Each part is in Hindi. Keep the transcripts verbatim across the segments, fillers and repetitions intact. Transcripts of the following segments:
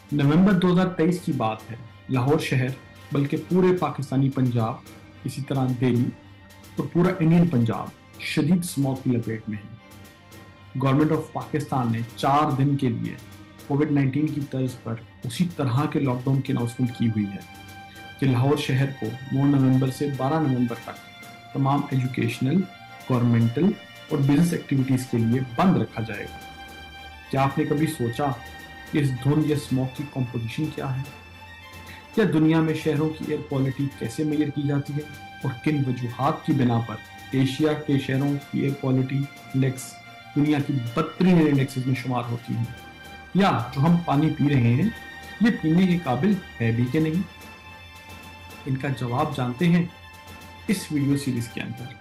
नवंबर दो हज़ार तेईस की बात है। लाहौर शहर, बल्कि पूरे पाकिस्तानी पंजाब, इसी तरह दिल्ली और पूरा इंडियन पंजाब शदीद स्मॉग की लपेट में है। गवर्नमेंट ऑफ पाकिस्तान ने चार दिन के लिए कोविड नाइन्टीन की तर्ज पर उसी तरह के लॉकडाउन की अनाउंसमेंट की हुई है कि लाहौर शहर को नौ नवंबर से बारह नवंबर तक तमाम एजुकेशनल, गवर्नमेंटल और बिजनेस एक्टिविटीज़ के लिए बंद रखा जाएगा। क्या आपने कभी सोचा कि इस धुंध या स्मॉग की कॉम्पोजिशन क्या है? क्या दुनिया में शहरों की एयर क्वालिटी कैसे मेजर की जाती है और किन वजूहात की बिना पर एशिया के शहरों की एयर क्वालिटी इंडेक्स दुनिया की बदतरीन इंडेक्सेस में शुमार होती है? या जो हम पानी पी रहे हैं ये पीने के काबिल है भी कि नहीं? इनका जवाब जानते हैं इस वीडियो सीरीज के अंदर।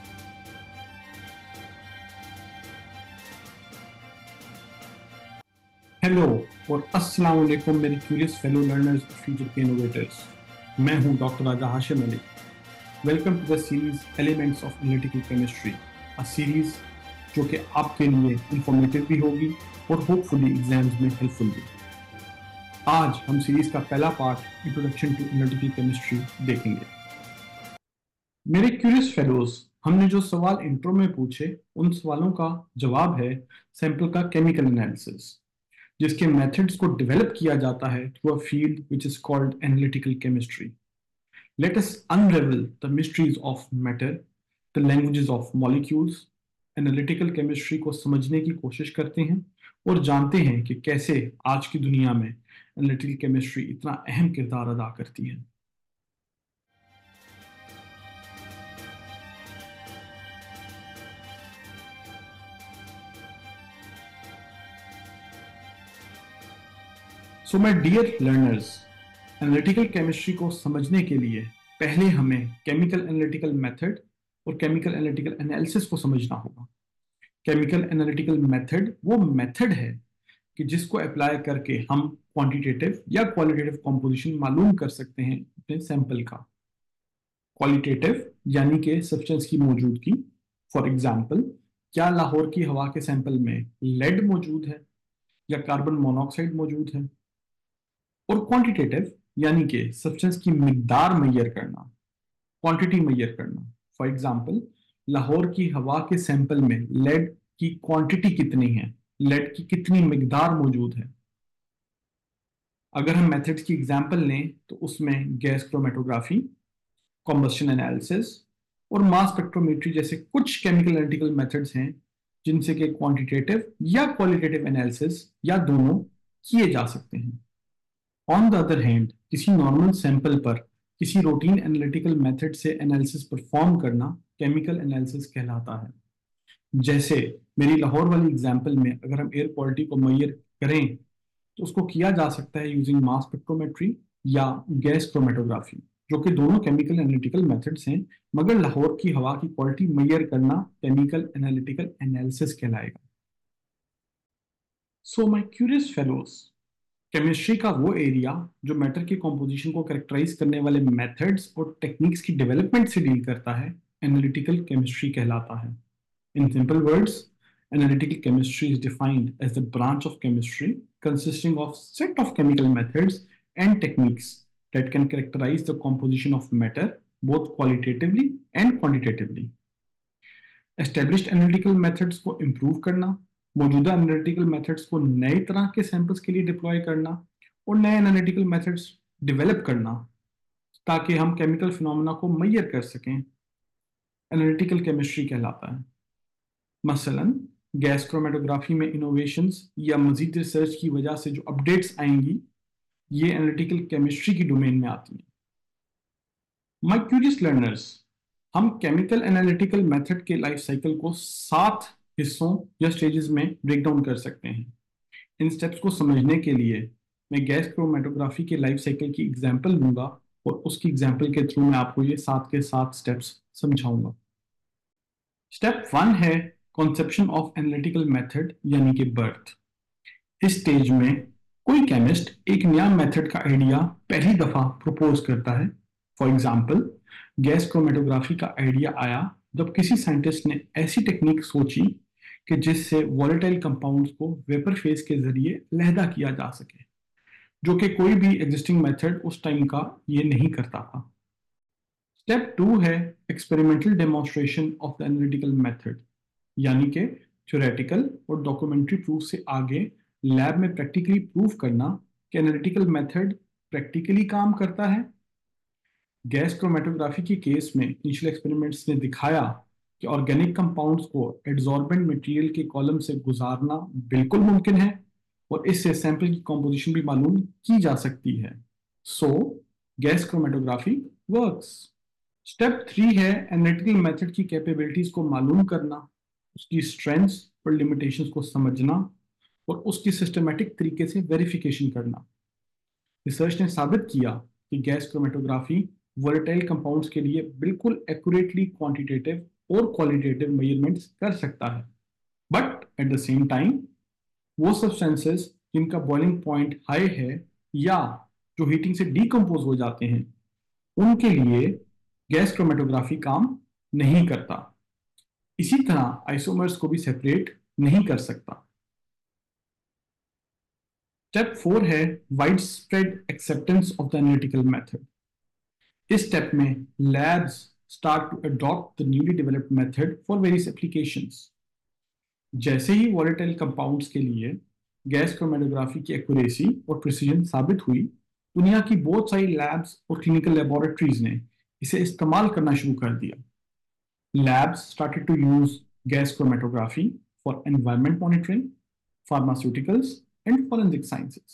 हेलो और अस्सलाम वालेकुम मेरे क्यूरियस फेलो लर्नर्स, फ्यूचर के इनोवेटर्स। मैं हूं doctor Raja Hashim Ali. Welcome to the series elements of analytical chemistry, a series जो कि आपके लिए इंफॉर्मेटिव भी होगी और होपफुली एग्जाम्स में हेल्पफुल भी। आज हम सीरीज का पहला part introduction to analytical chemistry देखेंगे। मेरे क्यूरियस फेलोज, हमने जो सवाल इंट्रो में पूछे उन सवालों का जवाब है सैंपल का केमिकल एनालिसिस, जिसके मेथड्स को डेवलप किया जाता है through a field which is called analytical chemistry. Let us unravel the mysteries of matter, the languages of molecules. Analytical chemistry को समझने की कोशिश करते हैं और जानते हैं कि कैसे आज की दुनिया में एनालिटिकल केमिस्ट्री इतना अहम किरदार अदा करती है। So my dear learners, analytical chemistry को समझने के लिए पहले हमें केमिकल एनालिटिकल मेथड और केमिकल एनालिटिकल एनालिसिस को समझना होगा। केमिकल एनालिटिकल मेथड वो मेथड है कि जिसको अप्लाई करके हम क्वांटिटेटिव या क्वालिटेटिव कंपोजिशन मालूम कर सकते हैं अपने सैंपल का। क्वालिटेटिव यानी कि सब्सटेंस की मौजूदगी। फॉर एग्जांपल, क्या लाहौर की हवा के सैंपल में लेड मौजूद है या कार्बन मोनोऑक्साइड मौजूद है। और क्वांटिटेटिव यानी कि सब्सटेंस की मिकदार मैयर करना, क्वांटिटी मैयर करना। फॉर एग्जांपल, लाहौर की हवा के सैंपल में लेड की क्वांटिटी कितनी है, लेड की कितनी मिकदार मौजूद है। अगर हम मेथड्स की एग्जांपल लें तो उसमें गैस क्रोमेटोग्राफी, कॉम्बस्शन एनालिसिस और मास स्पेक्ट्रोमेट्री जैसे कुछ केमिकल एनालिटिकल मेथड्स हैं जिनसे कि क्वांटिटेटिव या क्वालिटेटिव एनालिसिस या दोनों किए जा सकते हैं। ऑन द अदर हैंड, किसी नॉर्मल सैंपल पर किसी रूटीन एनालिटिकल मेथड से एनालिसिस परफॉर्म करना केमिकल एनालिसिस कहलाता है। जैसे मेरी लाहौर वाली एग्जांपल में अगर हम एयर क्वालिटी को मेजर करें तो उसको किया जा सकता है यूजिंग मास स्पेक्ट्रोमेट्री या गैस क्रोमेटोग्राफी, जो कि दोनों केमिकल एनालिटिकल मेथड्स हैं, मगर लाहौर की हवा की क्वालिटी मेजर करना केमिकल एनालिटिकल एनालिसिस कहलाएगा। So my curious fellows, chemistry का वो एरिया जो मैटर की कॉम्पोजिशन को कैरेक्टराइज करने वाले मेथड्स और टेक्निक्स की डेवलपमेंट से डील करता है, एनालिटिकल केमिस्ट्री कहलाता है। In simple words, analytical chemistry is defined as the branch of chemistry consisting of set of chemical methods and techniques that can characterize the composition of matter both qualitatively and quantitatively. Established analytical methods को improve करना, मौजूदा एनालिटिकल मेथड्स को नए तरह के सैंपल्स के लिए डिप्लॉय करना और नए एनालिटिकल मेथड्स डेवलप करना ताकि हम केमिकल फिनोमेना को मेजर कर सकें, एनालिटिकल केमिस्ट्री कहलाता है। मसलन गैस क्रोमेटोग्राफी में इनोवेशंस या मजीद रिसर्च की वजह से जो अपडेट्स आएंगी ये एनालिटिकल केमिस्ट्री की डोमेन में आती हैं। माय क्यूरियस लर्नर्स, हम केमिकल एनालिटिकल मेथड के लाइफ साइकिल को सात हिस्सों या स्टेजेस में ब्रेक डाउन कर सकते हैं। इन स्टेप्स को समझने के लिए मैं गैस क्रोमेटोग्राफी के लाइफ साइकिल की एग्जांपल लूंगा और उसकी एग्जांपल के थ्रू मैं आपको ये सात के सात स्टेप्स समझाऊंगा। स्टेप वन है कॉन्सेप्शन ऑफ एनालिटिकल मेथड यानी कि बर्थ। इस स्टेज में कोई केमिस्ट एक नया मेथड का आइडिया पहली दफा प्रपोज करता है। फॉर एग्जांपल, गैस क्रोमेटोग्राफी का आइडिया आया जब किसी साइंटिस्ट ने ऐसी टेक्निक सोची कि जिससे वॉलेटाइल कंपाउंड्स को वेपर फेज के जरिए लहदा किया जा सके। जो कि कोई भी एग्जिस्टिंग मेथड उस टाइम का ये नहीं करता था। स्टेप टू है experimental demonstration of the analytical method, यानी कि थ्योरेटिकल और डॉक्यूमेंट्री प्रूफ से आगे लैब में प्रैक्टिकली प्रूफ करना कि एनालिटिकल मेथड प्रैक्टिकली काम करता है। गैस क्रोमेटोग्राफी के केस में इनिशियल एक्सपेरिमेंट्स ने दिखाया कि ऑर्गेनिक कंपाउंड्स को एड्सॉर्बेंट मटेरियल के कॉलम से गुजारना बिल्कुल मुमकिन है और इससे सैंपल की कॉम्पोजिशन भी मालूम की जा सकती है। So gas chromatography works. Step three है एनालिटिकल मेथड की कैपेबिलिटीज को मालूम करना, उसकी स्ट्रेंथ्स और लिमिटेशंस को समझना और उसकी सिस्टमेटिक तरीके से वेरिफिकेशन करना। रिसर्च ने साबित किया कि गैस क्रोमेटोग्राफी वोलेटाइल कंपाउंड्स के लिए बिल्कुल एक्यूरेटली क्वांटिटेटिव और क्वालिटेटिव मेजरमेंट्स कर सकता है, but at the same time वो सब्सटेंसेस जिनका बॉइलिंग पॉइंट हाई है या जो हीटिंग से डीकम्पोज हो जाते हैं, उनके लिए गैस क्रोमेटोग्राफी काम नहीं करता। इसी तरह आइसोमर्स को भी सेपरेट नहीं कर सकता। स्टेप फोर है widespread acceptance of the analytical method. इस स्टेप में labs start to adopt the newly developed method for various applications. जैसे ही वोलेटाइल कंपाउंड्स के लिए गैस क्रोमेटोग्राफी की एक्यूरेसी और प्रिसीजन साबित हुई, दुनिया की बहुत सारी लैब्स और क्लिनिकल लेबोरेटरीज ने इसे इस्तेमाल करना शुरू कर दिया। Labs started to use gas chromatography for environment monitoring, pharmaceuticals, and forensic sciences.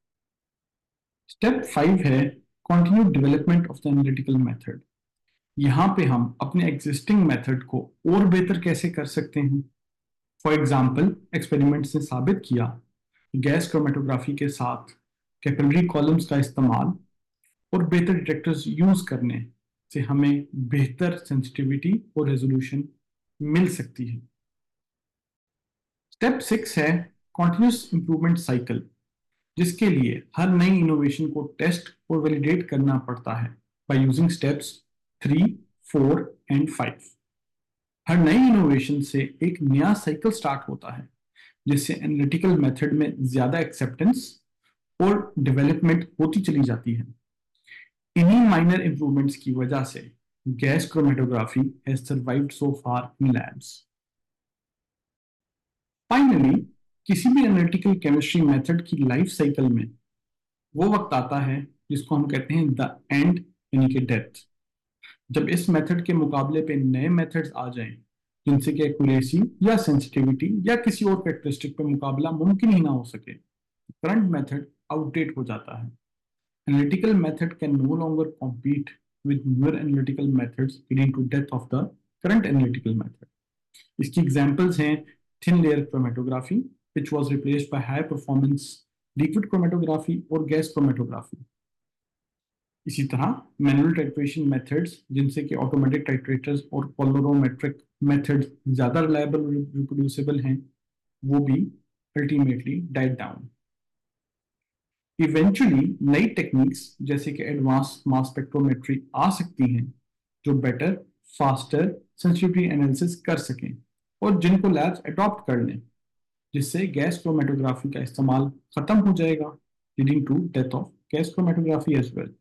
Step five है continued development of the analytical method. यहाँ पे हम अपने existing method को और बेहतर कैसे कर सकते हैं। For example, experiments ने साबित किया कि गैस क्रोमेटोग्राफी के साथ कैपिलरी कॉलम्स का इस्तेमाल और बेहतर डिटेक्टर्स यूज करने से हमें बेहतर सेंसिटिविटी और रेजोल्यूशन मिल सकती है। स्टेप सिक्स है कॉन्टिन्यूस इंप्रूवमेंट साइकिल, जिसके लिए हर नई इनोवेशन को टेस्ट और वैलिडेट करना पड़ता है by using steps three, four and five. हर नई इनोवेशन से एक नया साइकिल स्टार्ट होता है, जिससे एनालिटिकल मेथड में ज्यादा एक्सेप्टेंस और डेवलपमेंट होती चली जाती है। इन्हीं माइनर इंप्रूवमेंट्स की वजह से gas chromatography has survived so far in labs. Finally, किसी भी एनालिटिकल केमिस्ट्री मेथड की लाइफ साइकिल में वो वक्त आता है जिसको हम कहते हैं द एंड, यानी कि डेथ, जब इस मेथड के मुकाबले पे नए मेथड्स आ जाएं जिनसे कि एक्यूरेसी या सेंसिटिविटी या किसी और कैरेक्टरिस्टिक पे मुकाबला मुमकिन ही ना हो सके। करंट मेथड आउटडेट हो जाता है। Analytical method can no longer compete with newer analytical methods, leading to death of the current analytical method. इसकी examples हैं thin layer chromatography, which was replaced by high performance liquid chromatography और gas chromatography. इसी तरह manual titration methods, जिनसे कि automatic titrators और polarimetric methods ज़्यादा reliable और reproducible हैं, वो भी ultimately died down. इवेंचुअली नई टेक्निक्स जैसे कि एडवांस मास स्पेक्ट्रोमेट्री आ सकती हैं जो बेटर, फास्टर सेंसिटिविटी एनालिसिस कर सकें और जिनको लैब्स अडॉप्ट कर लें, जिससे गैस क्रोमेटोग्राफी का इस्तेमाल खत्म हो जाएगा, leading to death of gas chromatography as well.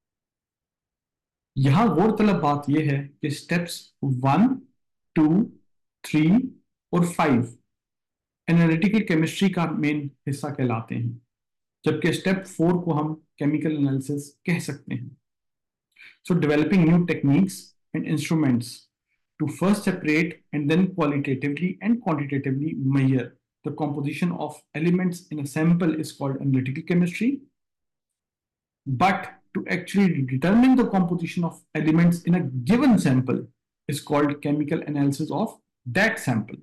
यहाँ गौरतलब बात यह है कि स्टेप्स वन, टू, थ्री और फाइव एनालिटिकल केमिस्ट्री का मेन हिस्सा कहलाते हैं, जबकि स्टेप फोर को हम केमिकल एनालिसिस कह सकते हैं। So developing new techniques and instruments to first separate and then qualitatively and quantitatively measure the composition of elements in a sample is called analytical chemistry, but to actually determine the composition of elements in a given sample is called chemical analysis of that sample.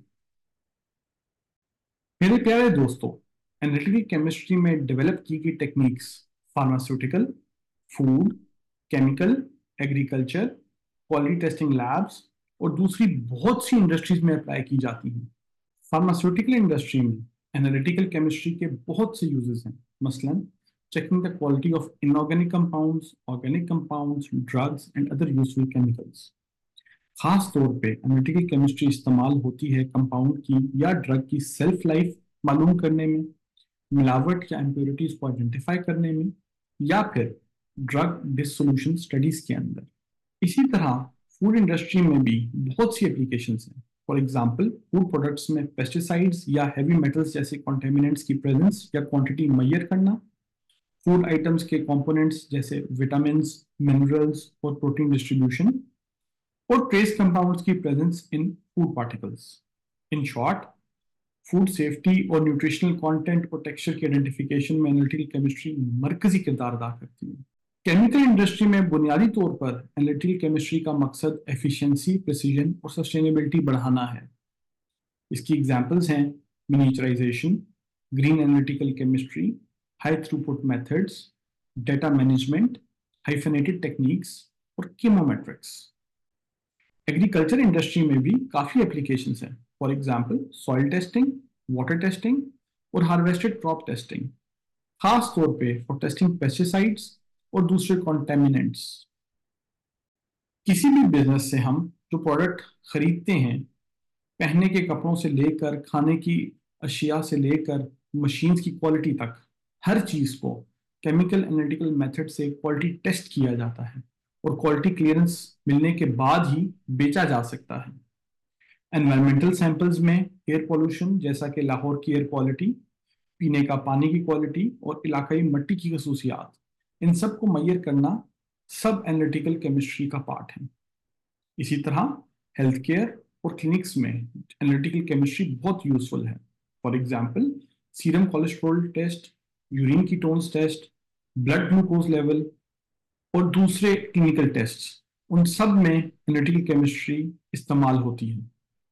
मेरे प्यारे दोस्तों, एनालिटिकल केमिस्ट्री में डेवलप की गई techniques pharmaceutical, food, chemical, agriculture, quality testing labs और दूसरी बहुत सी इंडस्ट्रीज में अप्लाई की जाती हैं। फार्मास्यूटिकल इंडस्ट्री में एनालिटिकल केमिस्ट्री के बहुत से यूजेस हैं, मसलन checking the quality of inorganic compounds, organic compounds, drugs and other useful chemicals. खास तौर पे एनालिटिकल केमिस्ट्री इस्तेमाल होती है कंपाउंड की या ड्रग की सेल्फ लाइफ मालूम करने में, मिलावट या इम्प्योरिटीज को आइडेंटिफाई करने में, या फिर ड्रग डिसोल्यूशन स्टडीज के अंदर। इसी तरह फूड इंडस्ट्री में भी बहुत सी एप्लीकेशंस हैं। फॉर एग्जांपल, फूड प्रोडक्ट्स में पेस्टिसाइड्स या हैवी मेटल्स जैसे कॉन्टेमिनेंट्स की प्रेजेंस या क्वांटिटी मेजर करना, फूड आइटम्स के कंपोनेंट्स जैसे विटामिन, मिनरल्स और प्रोटीन डिस्ट्रीब्यूशन, और ट्रेस कंपाउंड्स की presence in food particles. In short, food safety और न्यूट्रिशनल कंटेंट और टेक्सचर की आइडेंटिफिकेशन में एनालिटिकल केमिस्ट्री मरकजी किरदार अदा करती है। केमिकल इंडस्ट्री में बुनियादी तौर पर एनालिटिकल केमिस्ट्री का मकसद एफिशिएंसी, प्रिसीजन और सस्टेनेबिलिटी बढ़ाना है। इसकी एग्जांपल्स हैं miniaturisation, green analytical chemistry, high throughput methods, data management, hyphenated techniques और कीमोमेट्रिक्स। एग्रीकल्चर इंडस्ट्री में भी काफी एप्लीकेशंस हैं। For example, soil testing, water testing और हार्वेस्टेड क्रॉप टेस्टिंग, खास तौर पे फॉर टेस्टिंग पेस्टिसाइड्स और दूसरे कॉन्टेमिनेंट्स। किसी भी बिजनेस से हम जो प्रोडक्ट खरीदते हैं, पहनने के कपड़ों से लेकर खाने की अशिया से लेकर मशीन्स की क्वालिटी तक, हर चीज को केमिकल एनालिटिकल मेथड से क्वालिटी टेस्ट किया जाता है और क्वालिटी क्लियरेंस मिलने के बाद ही बेचा जा सकता है। एनवायरमेंटल सैंपल्स में एयर पोल्यूशन जैसा कि लाहौर की एयर क्वालिटी, पीने का पानी की क्वालिटी और इलाकाई मिट्टी की खसूसियात, इन सब को मैयर करना सब एनालिटिकल केमिस्ट्री का पार्ट है। इसी तरह हेल्थ केयर और क्लिनिक्स में एनालिटिकल केमिस्ट्री बहुत यूजफुल है। For example, serum cholesterol test, urine ketones test, blood glucose level और दूसरे क्लिनिकल टेस्ट, उन सब में एनालिटिकल केमिस्ट्री इस्तेमाल होती है।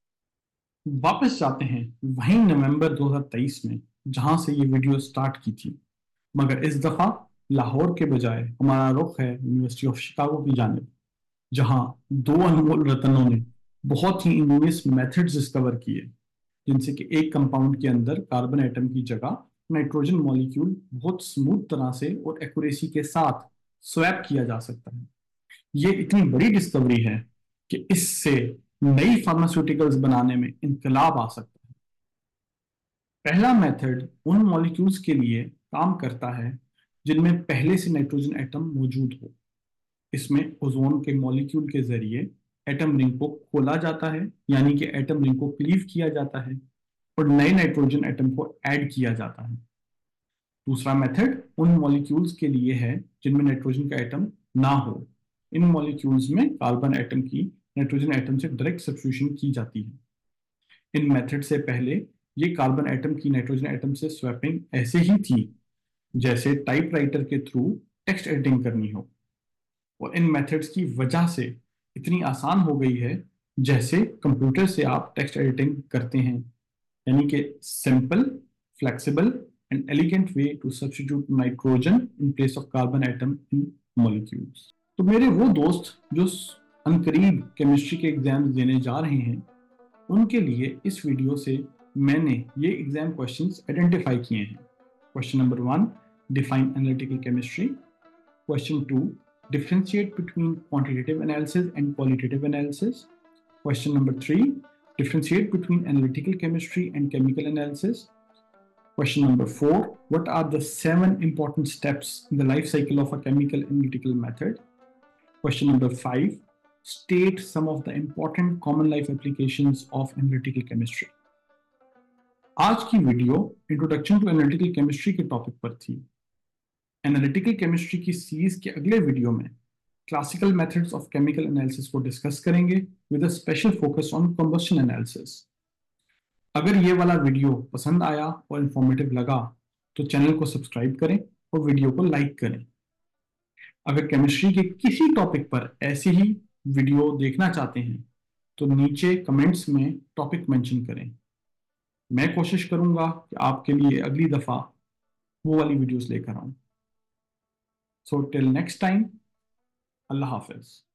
वापस जाते हैं वहीं नवंबर दो हज़ार तेईस में, जहां से ये वीडियो स्टार्ट की थी, मगर इस दफा लाहौर के बजाय हमारा रुख है यूनिवर्सिटी ऑफ शिकागो की जानिब, जहां दो अनमोल रत्नों ने बहुत ही इंजीनियस मेथड्स डिस्कवर किए, जिनसे कि एक कंपाउंड के अंदर कार्बन एटम की जगह नाइट्रोजन मॉलिक्यूल बहुत स्मूथ तरह से और एक्यूरेसी के साथ स्वैप किया जा सकता है। ये इतनी बड़ी डिस्कवरी है कि इससे नई फार्मास्यूटिकल्स बनाने में इनकलाब आ सकता है। पहला मेथड उन मॉलिक्यूल्स के लिए काम करता है जिनमें पहले से नाइट्रोजन एटम मौजूद हो। इसमें ओजोन के मॉलिक्यूल के जरिए एटम रिंग को खोला जाता है, यानी कि एटम रिंग को क्लीव किया जाता है और नए नाइट्रोजन एटम को ऐड किया जाता है। दूसरा मेथड उन मॉलिक्यूल्स के लिए है जिनमें नाइट्रोजन का एटम ना हो। इन मॉलिक्यूल्स में कार्बन एटम की नाइट्रोजन एटम से डायरेक्ट सब्स्टिट्यूशन की जाती है। इन मेथड से पहले ये कार्बन एटम की नाइट्रोजन एटम से स्वैपिंग ऐसे ही थी जैसे टाइपराइटर के थ्रू टेक्स्ट एडिटिंग करनी हो, और इन मेथड्स की वजह से इतनी आसान हो गई है जैसे कंप्यूटर से आप टेक्स्ट एडिटिंग करते हैं, यानी कि simple, flexible and elegant way to substitute nitrogen in place of carbon atom in molecules. तो मेरे वो दोस्त जो अनकरीब केमिस्ट्री के एग्जाम्स देने जा रहे हैं, उनके लिए इस वीडियो से मैंने ये एग्जाम क्वेश्चंस आइडेंटिफाई किए हैं। Question number one, define analytical chemistry. Question two, differentiate between quantitative analysis and qualitative analysis. Question number three, differentiate between analytical chemistry and chemical analysis. Question number four, what are the seven important steps in the life cycle of a chemical analytical method? Question number five, state some of the important common life applications of analytical chemistry. आज की video introduction to analytical chemistry के टॉपिक पर थी। एनालिटिकल केमिस्ट्री की सीरीज के अगले वीडियो में classical methods of chemical analysis को डिस्कस करेंगे with a special focus on combustion analysis. अगर ये वाला वीडियो पसंद आया और इंफॉर्मेटिव लगा तो चैनल को सब्सक्राइब करें और वीडियो को लाइक करें। अगर केमिस्ट्री के किसी टॉपिक पर ऐसे ही वीडियो देखना चाहते हैं तो नीचे कमेंट्स में टॉपिक मेंशन करें। मैं कोशिश करूंगा कि आपके लिए अगली दफा वो वाली वीडियोस लेकर आऊं। So till next time, Allah Hafiz.